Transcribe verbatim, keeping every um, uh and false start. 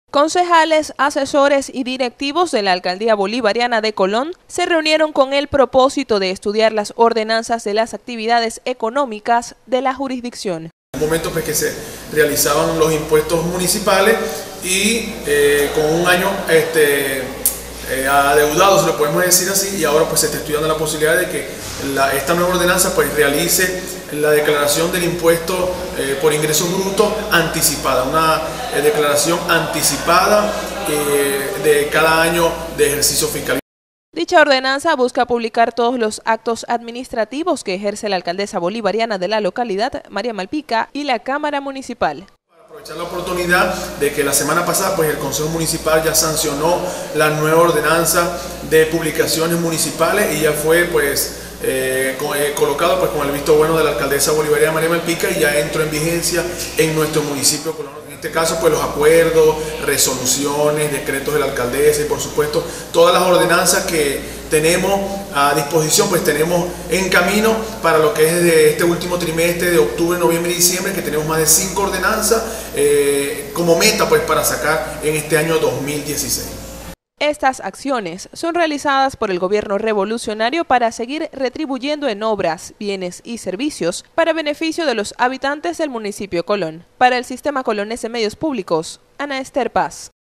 Concejales, asesores y directivos de la Alcaldía Bolivariana de Colón se reunieron con el propósito de estudiar las ordenanzas de las actividades económicas de la jurisdicción. En un momento pues, que se realizaban los impuestos municipales y eh, con un año este, eh, adeudado, se lo podemos decir así, y ahora pues se está estudiando la posibilidad de que la, esta nueva ordenanza pues realice la declaración del impuesto eh, por ingreso bruto anticipada, una eh, declaración anticipada eh, de cada año de ejercicio fiscal. Dicha ordenanza busca publicar todos los actos administrativos que ejerce la alcaldesa bolivariana de la localidad, María Malpica, y la Cámara Municipal. Para aprovechar la oportunidad de que la semana pasada pues, el Consejo Municipal ya sancionó la nueva ordenanza de publicaciones municipales y ya fue pues eh, colocado pues, con el visto bueno de la alcaldesa bolivariana María Malpica y ya entró en vigencia en nuestro municipio colombiano. En este caso, pues los acuerdos, resoluciones, decretos de la alcaldesa y por supuesto todas las ordenanzas que tenemos a disposición, pues tenemos en camino para lo que es de este último trimestre de octubre, noviembre y diciembre, que tenemos más de cinco ordenanzas eh, como meta pues para sacar en este año dos mil dieciséis. Estas acciones son realizadas por el gobierno revolucionario para seguir retribuyendo en obras, bienes y servicios para beneficio de los habitantes del municipio Colón. Para el Sistema Colonés de Medios Públicos, Ana Esther Paz.